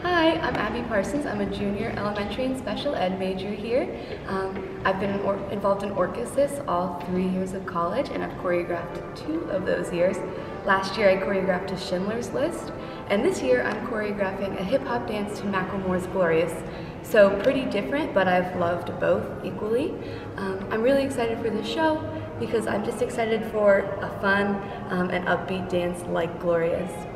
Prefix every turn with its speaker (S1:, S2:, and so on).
S1: Hi, I'm Abby Parsons. I'm a junior elementary and special ed major here. I've been involved in Orchesis all 3 years of college, and I've choreographed 2 of those years. Last year I choreographed a Schindler's List, and this year I'm choreographing a hip-hop dance to Macklemore's Glorious. So pretty different, but I've loved both equally. I'm really excited for this show because I'm just excited for a fun and upbeat dance like Glorious.